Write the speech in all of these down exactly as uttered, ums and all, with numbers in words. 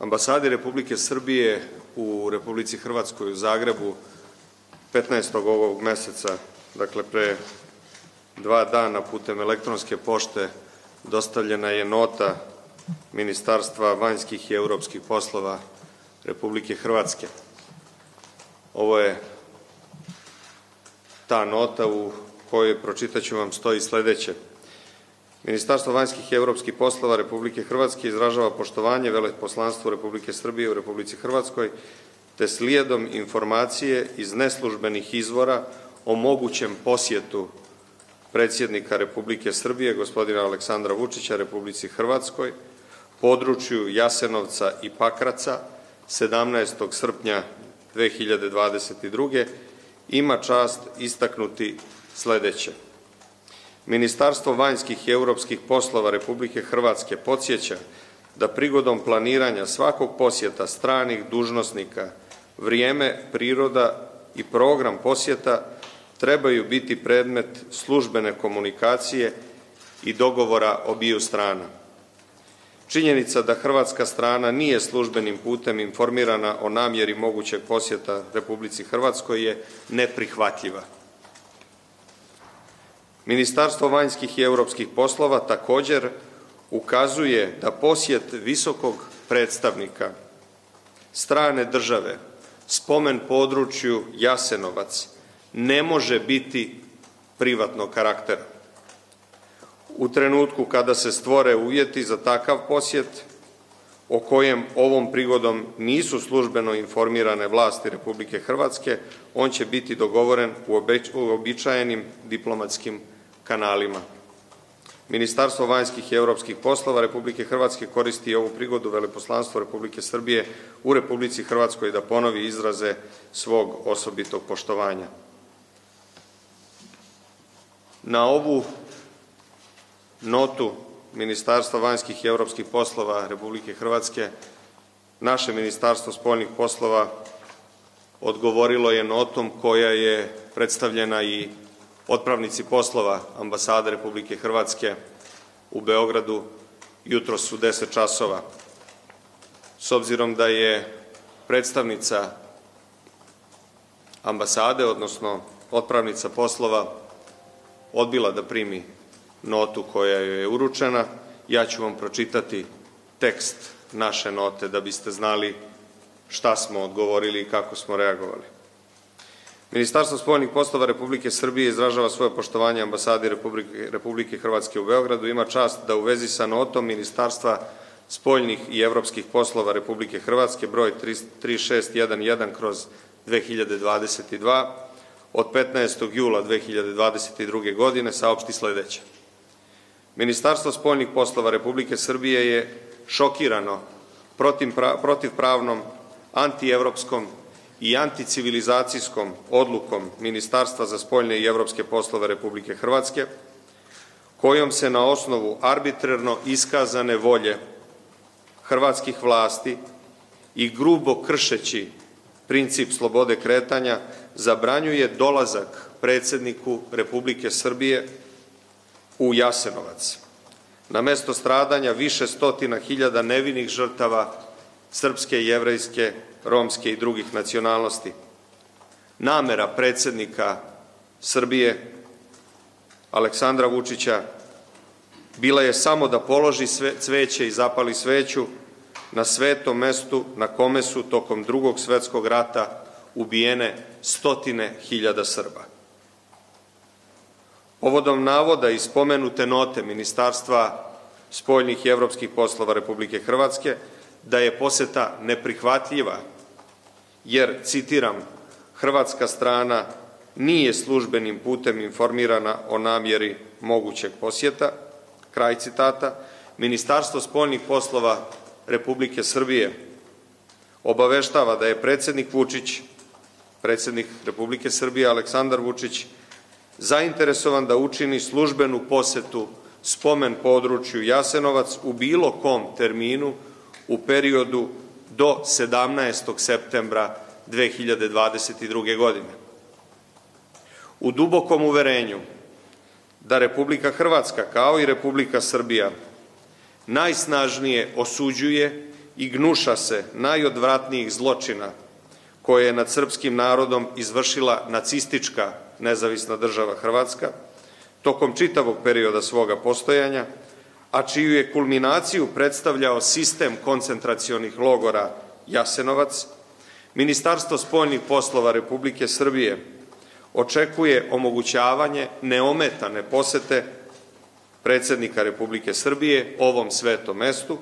ambasadi Republike Srbije u Republici Hrvatskoj u Zagrebu petnaestog ovog meseca, dakle pre dva dana, putem elektronske pošte dostavljena je nota Ministarstva vanjskih i evropskih poslova Republike Hrvatske. Ovo je ta nota u kojoj, pročitaću vam, stoji sledeće. Ministarstvo vanjskih i evropskih poslova Republike Hrvatske izražava poštovanje veleposlanstvu Republike Srbije u Republici Hrvatskoj, te slijedom informacije iz neslužbenih izvora o mogućem posjetu predsjednika Republike Srbije, gospodina Aleksandra Vučića, Republici Hrvatskoj, području Jasenovca i Pakraca, sedamnaestog srpnja dve hiljade dvadeset druge. ima čast istaknuti sledeće. Ministarstvo vanjskih i evropskih poslova Republike Hrvatske podsjeća da prigodom planiranja svakog posjeta stranih dužnosnika vrijeme, priroda i program posjeta trebaju biti predmet službene komunikacije i dogovora obiju strana. Činjenica da hrvatska strana nije službenim putem informirana o namjeri mogućeg posjeta Republici Hrvatskoj je neprihvatljiva. Ministarstvo vanjskih i evropskih poslova također ukazuje da posjet visokog predstavnika strane države spomen području Jasenovac ne može biti privatnog karaktera. U trenutku kada se stvore uvjeti za takav posjet, o kojem ovom prigodom nisu službeno informirane vlasti Republike Hrvatske, on će biti dogovoren u uobičajenim diplomatskim kanalima. Ministarstvo vanjskih i evropskih poslova Republike Hrvatske koristi ovu prigodu veleposlanstvo Republike Srbije u Republici Hrvatskoj da ponovi izraze svog osobitog poštovanja. Na ovu notu Ministarstva vanjskih i evropskih poslova Republike Hrvatske naše Ministarstvo spoljnih poslova odgovorilo je notom koja je predstavljena i otpravnici poslova ambasade Republike Hrvatske u Beogradu jutros u deset časova. S obzirom da je predstavnica ambasade, odnosno otpravnica poslova, odbila da primi notu koja joj je uručena, ja ću vam pročitati tekst naše note da biste znali šta smo odgovorili i kako smo reagovali. Ministarstvo spoljnih poslova Republike Srbije izražava svoje poštovanje ambasadi Republike Hrvatske u Beogradu. Ima čast da u vezi sa notom Ministarstva spoljnih i evropskih poslova Republike Hrvatske broj tri šest jedan jedan kroz dve hiljade dvadeset dva od petnaestog jula dve hiljade dvadeset druge. godine saopšti sledeće. Ministarstvo spoljnih poslova Republike Srbije je šokirano protivpravnom, antievropskom i anticivilizacijskom odlukom Ministarstva za spoljne i evropske poslove Republike Hrvatske, kojom se na osnovu arbitrarno iskazane volje hrvatskih vlasti i grubo kršeći princip slobode kretanja zabranjuje dolazak predsjedniku Republike Srbije u Jasenovac, na mesto stradanja više stotina hiljada nevinih žrtava srpske, jevrejske, romske i drugih nacionalnosti. Namera predsjednika Srbije, Aleksandra Vučića, bila je samo da položi cveće i zapali sveću na svetom mestu na kome su tokom Drugog svetskog rata ubijene stotine hiljada Srba. Povodom navoda iz spomenute note Ministarstva spoljnih i evropskih poslova Republike Hrvatske da je poseta neprihvatljiva, jer, citiram, hrvatska strana nije službenim putem informirana o namjeri mogućeg posjeta, kraj citata, Ministarstvo spoljnih poslova Republike Srbije obaveštava da je predsjednik Vučić, predsjednik Republike Srbije Aleksandar Vučić, zainteresovan da učini službenu posetu spomen području Jasenovac u bilo kom terminu u periodu do sedamnaestog septembra dve hiljade dvadeset druge. godine. U dubokom uverenju da Republika Hrvatska kao i Republika Srbija najsnažnije osuđuje i gnuša se najodvratnijih zločina koje je nad srpskim narodom izvršila nacistička nezavisna država Hrvatska tokom čitavog perioda svoga postojanja, a čiju je kulminaciju predstavljao sistem koncentracionih logora Jasenovac, Ministarstvo spoljnih poslova Republike Srbije očekuje omogućavanje neometane posete predsednika Republike Srbije ovom svetom mestu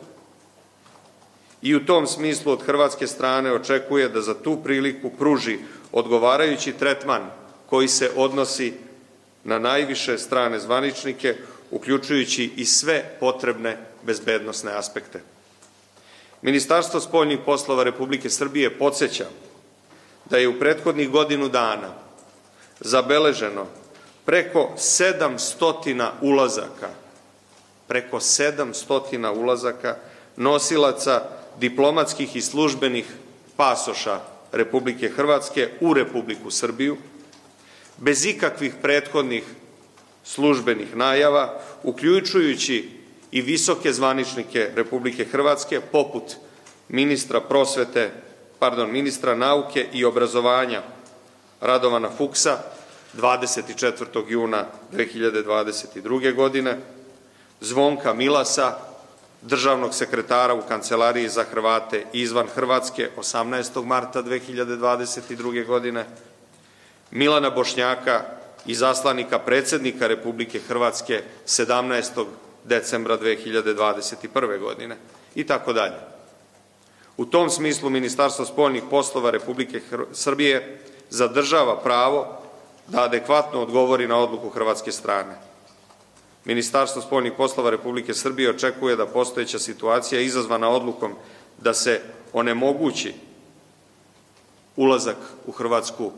i u tom smislu od hrvatske strane očekuje da za tu priliku pruži odgovarajući tretman koji se odnosi na najviše strane zvaničnike, uključujući i sve potrebne bezbednosne aspekte. Ministarstvo spoljnih poslova Republike Srbije podseća da je u prethodnih godinu dana zabeleženo preko sedamsto ulazaka, preko sedamsto ulazaka nosilaca diplomatskih i službenih pasoša Republike Hrvatske u Republiku Srbiju, bez ikakvih prethodnih službenih najava, uključujući i visoke zvaničnike Republike Hrvatske, poput ministra prosvete, pardon, ministra nauke i obrazovanja Radovana Fuksa, dvadeset četvrtog juna dve hiljade dvadeset druge. godine, Zvonka Milasa, državnog sekretara u Kancelariji za Hrvate izvan Hrvatske, osamnaestog marta dve hiljade dvadeset druge. godine, Milana Bošnjaka, izaslanika predsednika Republike Hrvatske sedamnaestog decembra dve hiljade dvadeset prve. godine i tako dalje. U tom smislu Ministarstvo spoljnih poslova Republike Srbije zadržava pravo da adekvatno odgovori na odluku hrvatske strane. Ministarstvo spoljnih poslova Republike Srbije očekuje da postojeća situacija izazvana odlukom da se onemogući ulazak u Hrvatsku,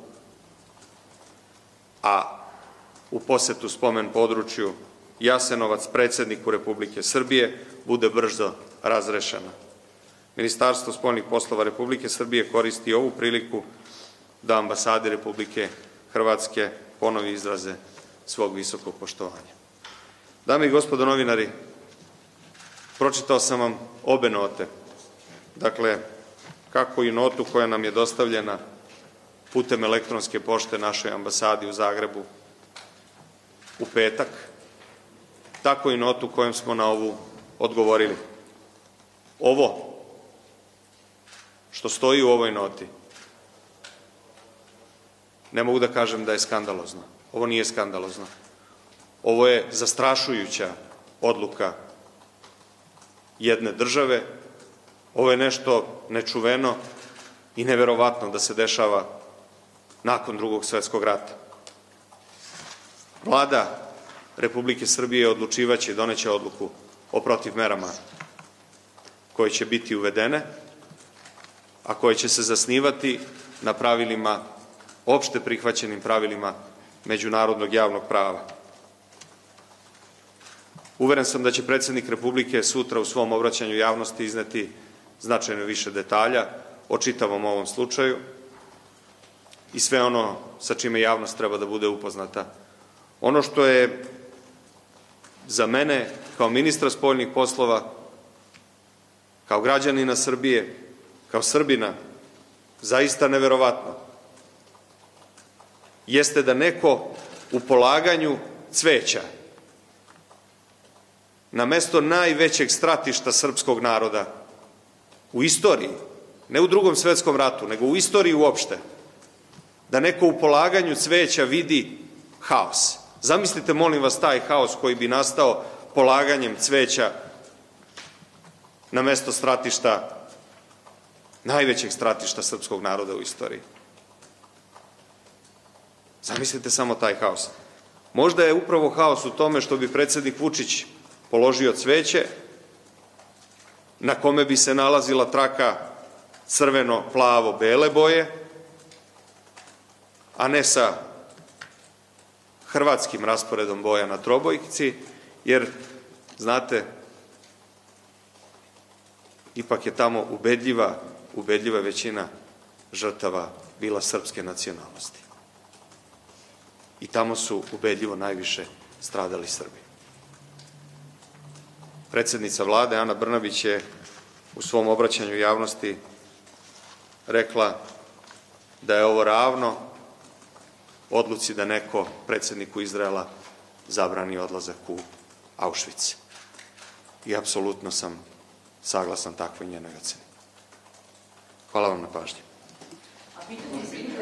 a u posetu spomen području Jasenovac predsedniku Republike Srbije bude brzo razrešena. Ministarstvo spoljnih poslova Republike Srbije koristi ovu priliku da ambasadi Republike Hrvatske ponovi izraze svog visokog poštovanja. Dame i gospodo novinari, pročitao sam vam obe note. Dakle, kako i notu koja nam je dostavljena putem elektronske pošte našoj ambasadi u Zagrebu u petak, tako i notu kojom smo na ovu odgovorili. Ovo što stoji u ovoj noti, ne mogu da kažem da je skandalozno. Ovo nije skandalozno. Ovo je zastrašujuća odluka jedne države. Ovo je nešto nečuveno i neverovatno da se dešava nakon Drugog svetskog rata. Vlada Republike Srbije odlučivaće i doneće odluku o protivmerama koje će biti uvedene, a koje će se zasnivati na pravilima, opšte prihvaćenim pravilima međunarodnog javnog prava. Uveren sam da će predsednik Republike sutra u svom obraćanju javnosti izneti značajno više detalja o čitavom ovom slučaju i sve ono sa čime javnost treba da bude upoznata. Ono što je za mene kao ministra spoljnih poslova, kao građanina Srbije, kao Srbina, zaista neverovatno, jeste da neko u polaganju cveća na mesto najvećeg stratišta srpskog naroda u istoriji, ne u Drugom svetskom ratu, nego u istoriji uopšte, da neko u polaganju cveća vidi haos. Zamislite, molim vas, taj haos koji bi nastao polaganjem cveća na mesto stratišta, najvećeg stratišta srpskog naroda u istoriji. Zamislite samo taj haos. Možda je upravo haos u tome što bi predsednik Vučić položio cveće na kome bi se nalazila traka crveno-plavo-bele boje, a ne sa hrvatskim rasporedom boja na trobojci, jer, znate, ipak je tamo ubedljiva, ubedljiva većina žrtava bila srpske nacionalnosti. I tamo su ubedljivo najviše stradali Srbi. Predsednica vlade Ana Brnabić je u svom obraćanju javnosti rekla da je ovo ravno odluci da neko predsjedniku Izraela zabrani odlazak u Auschwitz. I apsolutno sam saglasan takvoj njenoj oceni. Hvala vam na pažnji.